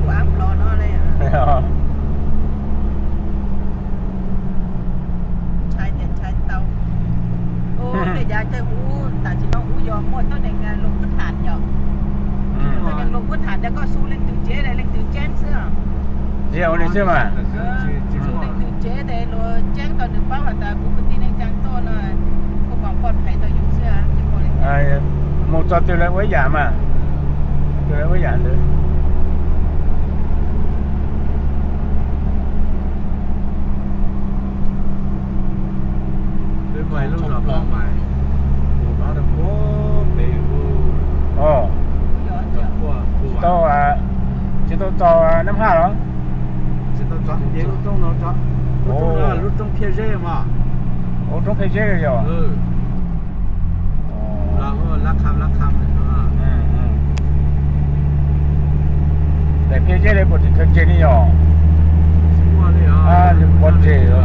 của áp lò nó đây à. Trái tiền trái tàu. Ô bây giờ chơi u tại chỉ nó u giò mua tôi định lục bút hạt nhở. Tôi định lục bút hạt đã có su lên từ chế đây lên từ chén xưa. Dẻo đi xưa mà. Su lên từ chế đây rồi chén tao được bao là ta cũng tin anh chàng to là không còn còn phải tao dùng xưa chứ còn Ai một trò từ lại với giảm mà. Từ lại với giảm nữa. Bên ngoài lúc nào bỏ ngoài một đó là có bể Ồ. Tao chỉ tao cho năm hai đó. chỉ tao chọn cái lúc trong nó chọn lúc trong phía dưới mà. Ồ trong phía dưới rồi. Lá khăm rồi đó. Để phía dưới đây một thực trên đi nhỏ. Sinh hoạt đi À, một gì rồi.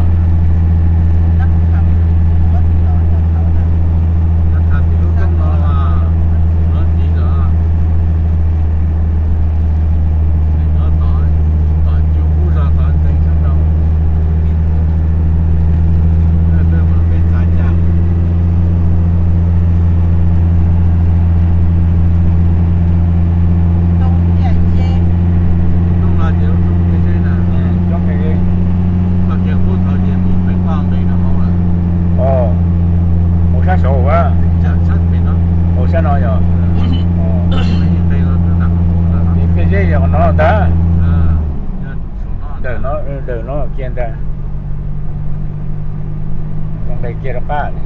Đỡ nó ở kia đây, trong đây kia là ba này.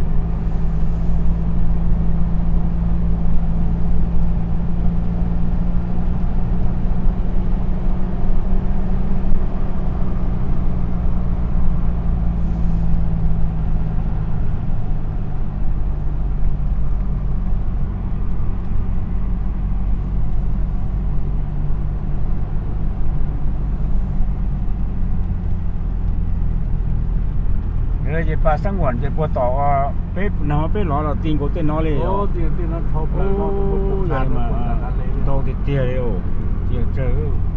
Giờ bà sang nguồn giờ bà tỏ bé lọ là tiền của tên nó liền. Tiền nó thâu mà tao thì tiền rồi, tiền chơi.